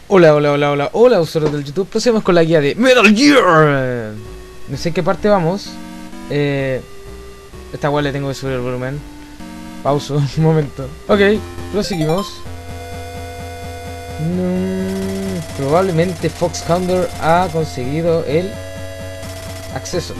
Hola, hola, hola, hola, hola, usuarios del YouTube. Pasemos con la guía de Metal Gear. No sé en qué parte vamos. Esta weá le tengo que subir el volumen. Pauso, un momento. Ok, proseguimos. Probablemente Foxhounder ha conseguido el acceso.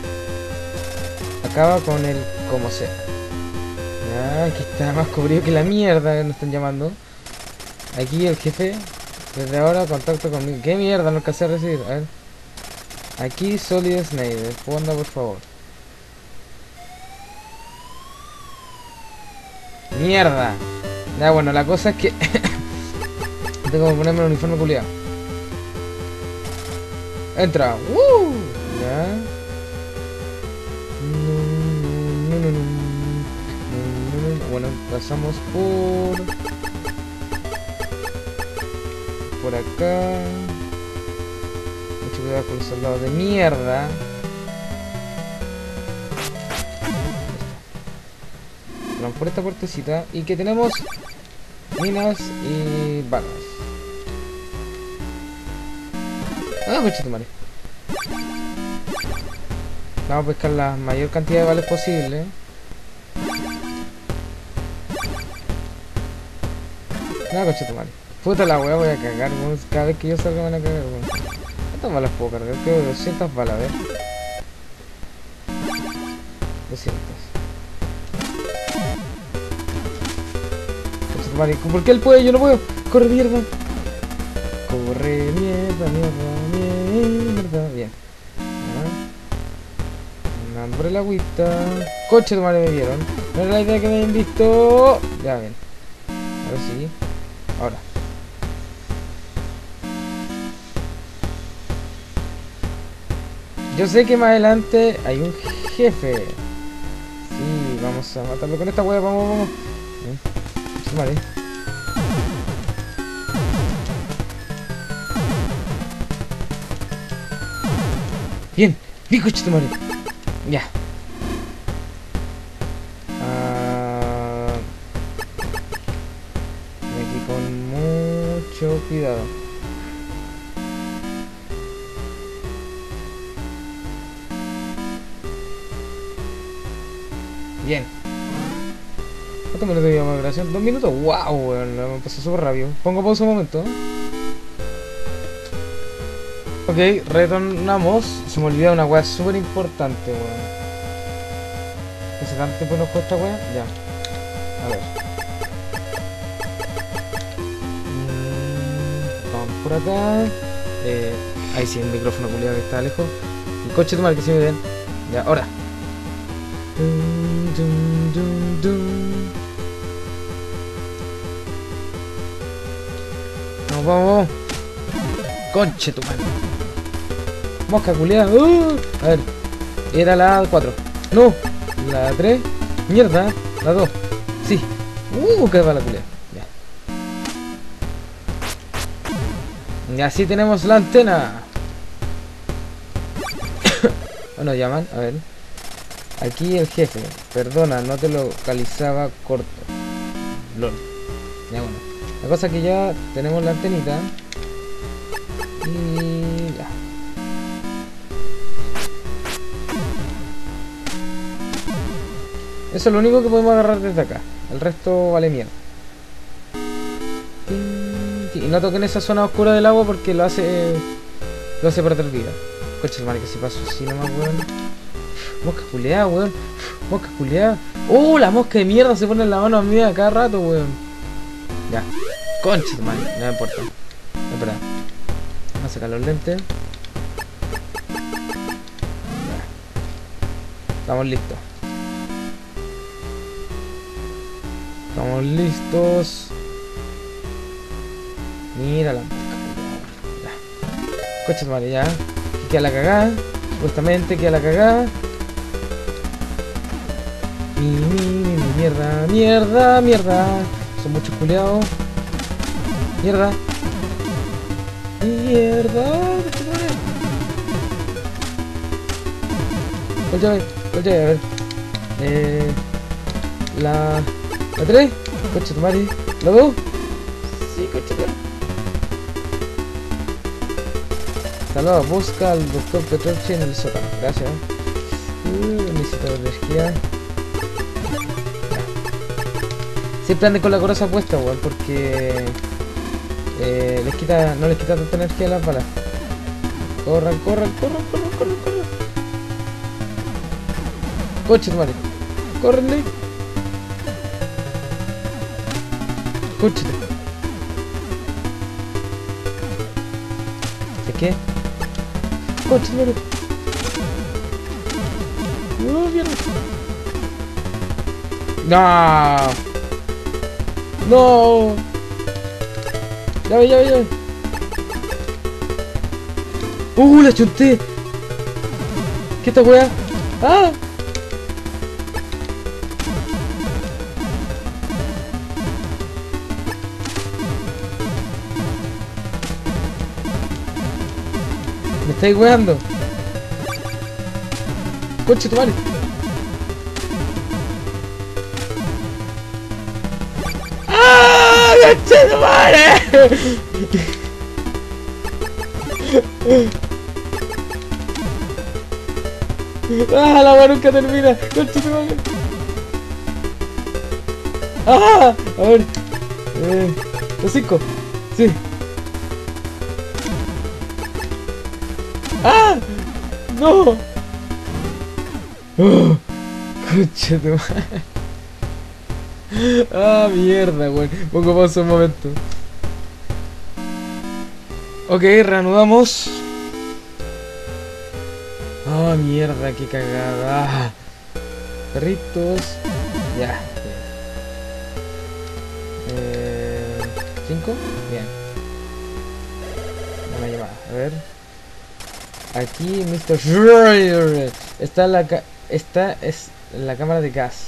Acaba con el como sea. Ya, aquí está más cubrido que la mierda que nos están llamando. Aquí el jefe. Desde ahora contacto conmigo. ¿Qué mierda? No alcancé a recibir. A ver. Aquí Solid Snake. Responda por favor. Mierda. Ya bueno, la cosa es que tengo que ponerme el uniforme culiado. Entra. Ya. Bueno, pasamos por acá. Mucho cuidado con los soldados de mierda. Vamos por esta puertecita y que tenemos minas y balas. Ah, coche tu madre. Vamos a pescar la mayor cantidad de balas posible. No, coche tu madre. Puta la wea, voy a cagar, weón. Cada vez que yo salga me van a cagar, weón. ¿Cuántas balas puedo cargar? Creo que 200 balas, a ver. 200. Coche tu madre. ¿Por qué él puede? Yo no puedo. Corre, mierda. Corre, mierda, mierda, mierda. Bien. Andando por el agüita. Coche tu madre, me vieron. No era la idea que me hayan visto. Ya, bien. Ahora sí. Ahora. Yo sé que más adelante hay un jefe. Sí, vamos a matarlo con esta wea. Vamos, vamos. Vale. Bien. Bien, coche tu madre. Ya. Aquí con mucho cuidado. Bien. ¿Cuántos minutos llevamos de grabación? 2 minutos. ¡Wow! Weón, me pasó súper rápido. Pongo pausa un momento. Ok, retornamos. Se me olvidó una weá súper importante, weón. ¿Hace tanto tiempo nos cuesta weá? Ya. A ver. Vamos por acá. Ahí sí, el micrófono culiado que está lejos. El coche de tu madre que se me ven. Ya, ahora. Vamos, vamos. Conche tu madre. Mosca culiada. A ver. Era la 4. No. La 3. Mierda. La 2. Sí. Que va la culiada. Ya. Y así tenemos la antena. Bueno, llaman. A ver. Aquí el jefe. Perdona, no te localizaba corto. LOL. Ya bueno. La cosa es que ya tenemos la antenita. Y ya. Eso es lo único que podemos agarrar desde acá. El resto vale mierda. Y no toquen esa zona oscura del agua porque lo hace perder vida. Coche el mar que se pasó así nomás, weón. Mosca culeada, weón. Mosca culeada. La mosca de mierda se pone en la mano a mí a cada rato, weón. Ya. Concha, man. No me importa. No, espera. Vamos a sacar los lentes. Ya. Estamos listos. Estamos listos. Mira la mosca. Ya. Coche, madre, ya. Aquí queda la cagada. Supuestamente queda la cagada. Mierda, mierda, mierda. Son muchos culeados. Mierda. Mierda. ¿Cuál llave? ¿Cuál llave? A ver. La 3. Coche tu madre. ¿La 2? Sí, coche tu madre. Saludos, busca al doctor Petrovich en el sótano. Gracias. Necesito energía. Siempre ande con la coraza puesta, weón, porque no les quita tanta energía a las balas. Corran. Coche, tu madre. Córrenle. Coche. ¿De qué? Coche, tu madre. Mierda. No. Ya ve. La chunté. ¿Qué esta weá? ¡Ah! Me estáis weando. Conche tu madre. ¡Ah! ¡Conche tu madre! ¡Ah! La weá nunca termina. Conche tu madre. ¡Ah! A ver. Los 5. Sí. ¡Ah! ¡No! ¡Oh! Concha de madre. ¡Ah, mierda, weón! Pongo pausa un momento. Ok, reanudamos. ¡Ah, mierda! ¡Qué cagada! Perritos. Ya. 5. Bien. Una llamada. A ver. Aquí Mr. Schroeder está en la cámara de gas.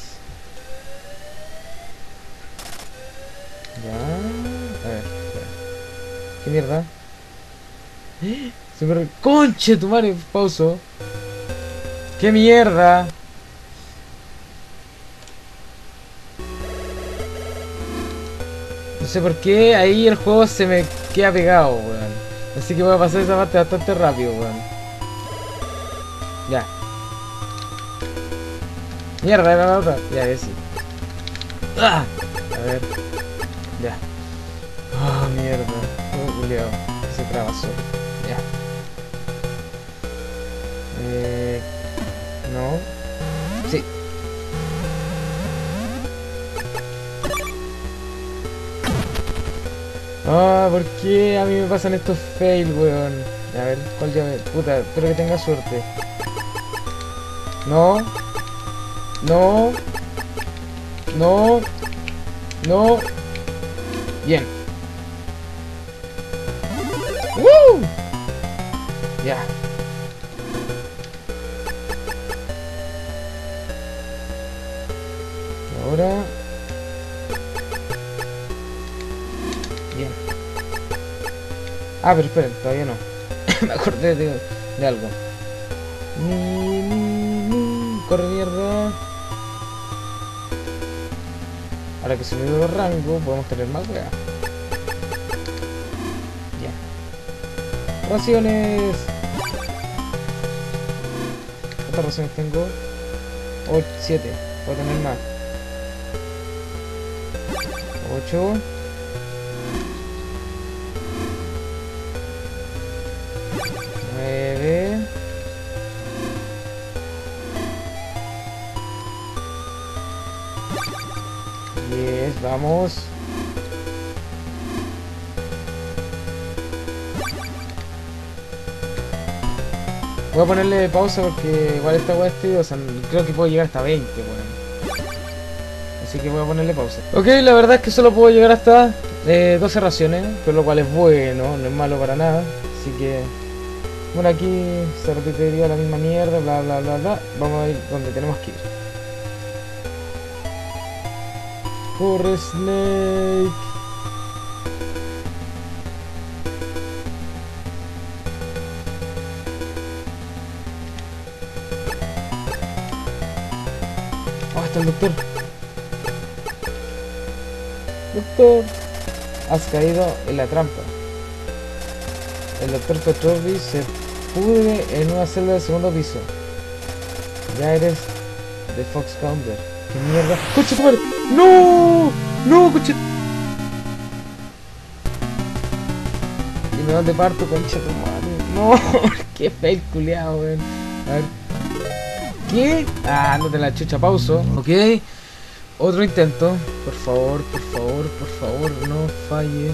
Ya. A ver, espera. ¿Qué mierda? Super conche tu madre, pauso. ¿Qué mierda? No sé por qué ahí el juego se me queda pegado, weón. Así que voy a pasar esa parte bastante rápido, weón. Ya. Mierda, era la otra. Ya, sí. ¡Ah! A ver. Ya. Ah, mierda. Oh, culiao. Se trabasó. Ya. No. Sí. Ah, ¿por qué a mí me pasan estos fail, weón? A ver, ¿cuál llave? Puta, espero que tenga suerte. No. No. No. No. Bien. ¡Woo! Ya. Ahora. Bien. Ah, pero esperen, todavía no. Me acordé de algo. Corre, mierda. Ahora que se me dio el rango, podemos tener más weá. Ya. Raciones. ¿Cuántas raciones tengo? 7. Puedo tener más. 8. 9. 10, vamos. Voy a ponerle pausa porque igual esta weá es tediosa. Creo que puedo llegar hasta 20, weón. Así que voy a ponerle pausa. Ok, la verdad es que solo puedo llegar hasta 12 raciones, pero lo cual es bueno, no es malo para nada. Así que, bueno, aquí se repetiría la misma mierda, bla bla bla bla. Vamos a ir donde tenemos que ir. Corre, Snake. Oh, está el doctor. Doctor, has caído en la trampa. El doctor Petrovich se pudre en una celda del segundo piso. Ya eres de Fox Counter. ¿Qué mierda? ¡Coche tu madre! ¡No! ¡No, coche! Dime dónde parto, concha tu madre. No, qué fail culiao, weón. A ver. ¿Qué? Ah, no te la chucha, pauso. Ok. Otro intento. Por favor, por favor, por favor, no falles.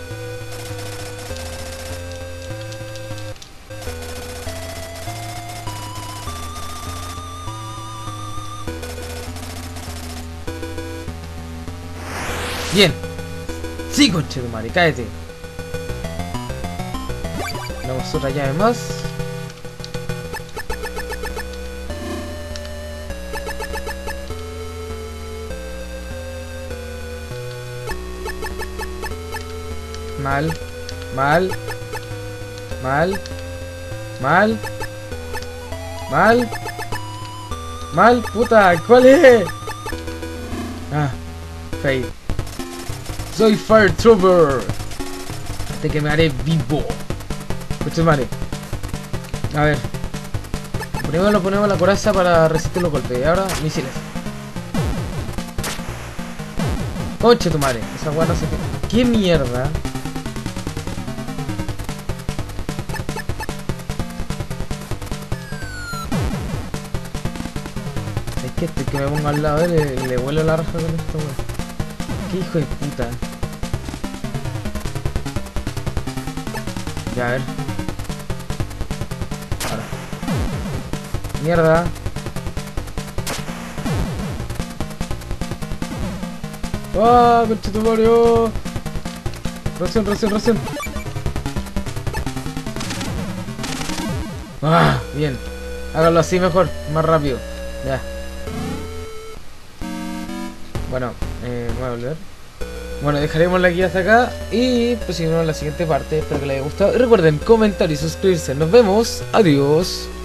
Bien. Sí, conchetumare, cállate. Damos otra llave más. Mal. Mal. Mal. Mal. Mal. Mal, puta, ¿cuál es? Ah, fail. Soy Fire Trooper. Te quemaré vivo. Escucha, madre. A ver. Ponemos la coraza para resistir los golpes. Y ahora, misiles. Conche tu madre. Esa weá no sé qué. ¿Qué mierda? Es que este que me ponga al lado de él le vuelo la raja con esto, weón. Qué hijo de puta. Ya, a ver. Ahora. Mierda. ¡Ah! ¡Conchito Mario! Recién. ¡Ah! Bien. Háganlo así mejor, más rápido. Ya. Bueno, voy a volver. Bueno, dejaremos la guía hasta acá y pues seguimos en la siguiente parte. Espero que les haya gustado. Y recuerden comentar y suscribirse. Nos vemos. Adiós.